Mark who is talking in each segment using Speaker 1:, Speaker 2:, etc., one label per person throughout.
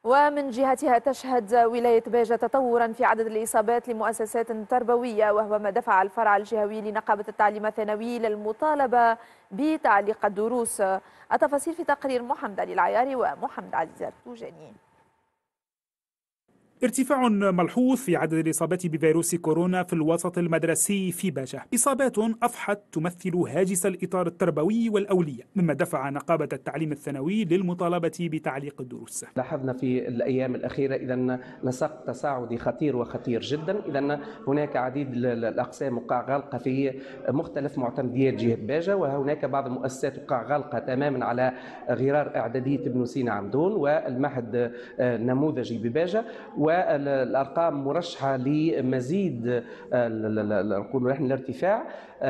Speaker 1: ومن جهتها تشهد ولاية باجة تطورا في عدد الإصابات لمؤسسات تربوية، وهو ما دفع الفرع الجهوي لنقابة التعليم الثانوي للمطالبة بتعليق الدروس. التفاصيل في تقرير محمد علي العياري ومحمد عزيز التوجاني.
Speaker 2: ارتفاع ملحوظ في عدد الإصابات بفيروس كورونا في الوسط المدرسي في باجة، إصابات أضحت تمثل هاجس الإطار التربوي والأولية، مما دفع نقابة التعليم الثانوي للمطالبة بتعليق الدروس.
Speaker 3: لاحظنا في الأيام الأخيرة إذا نسق تصاعدي خطير وخطير جدا. إذا هناك عديد الأقسام وقع غلقة في مختلف معتمديات جهة باجة، وهناك بعض المؤسسات وقع غلقة تماما على غرار إعدادية ابن سينا عمدون والمعهد النموذجي بباجة، والأرقام مرشحة لمزيد نقول نحن الارتفاع.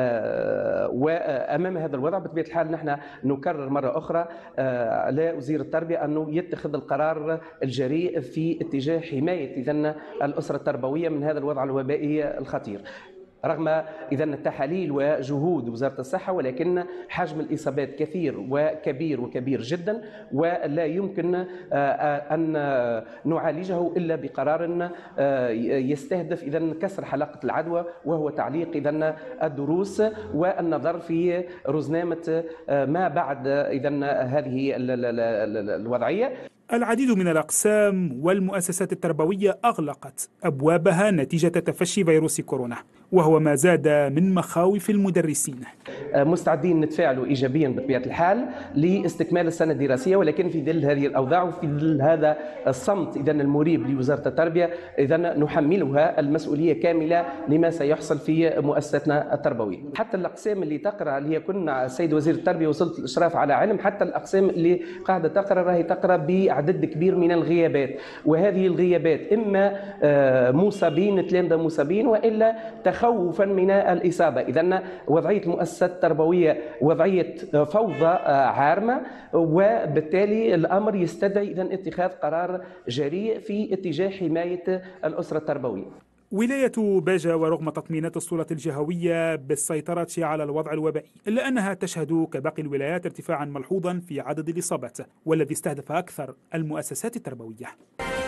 Speaker 3: وأمام هذا الوضع بطبيعة الحال نحن نكرر مرة أخرى على وزير التربية أنه يتخذ القرار الجريء في اتجاه حماية إذن الأسرة التربوية من هذا الوضع الوبائي الخطير، رغم إذن التحاليل وجهود وزارة الصحة، ولكن حجم الإصابات كثير وكبير جدا، ولا يمكن أن نعالجه إلا بقرار يستهدف إذن كسر حلقة العدوى، وهو تعليق إذن الدروس والنظر في رزنامة ما بعد إذن هذه الوضعية.
Speaker 2: العديد من الأقسام والمؤسسات التربوية أغلقت أبوابها نتيجة تفشي فيروس كورونا، وهو ما زاد من مخاوف المدرسين.
Speaker 3: مستعدين نتفاعلوا إيجابيا بطبيعة الحال لاستكمال السنة الدراسية، ولكن في ظل هذه الأوضاع وفي ظل هذا الصمت إذن المريب لوزارة التربية، إذن نحملها المسؤولية كاملة لما سيحصل في مؤسستنا التربوية. حتى الأقسام اللي تقرأ اللي كنا السيد وزير التربية وصلت الإشراف على علم، حتى الأقسام اللي قاعدة تقرأ راهي تقرأ بعدد كبير من الغيابات، وهذه الغيابات إما مصابين تلامذة مصابين وإلا تخوفا من الإصابة. إذن وضعية المؤسسات التربوية وضعية فوضى عارمة، وبالتالي الأمر يستدعي إذن اتخاذ قرار جريء في اتجاه حماية الأسرة التربوية.
Speaker 2: ولاية باجة ورغم تطمينات السلطة الجهوية بالسيطرة على الوضع الوبائي، إلا أنها تشهد كباقي الولايات ارتفاعا ملحوظا في عدد الإصابات، والذي استهدف أكثر المؤسسات التربوية.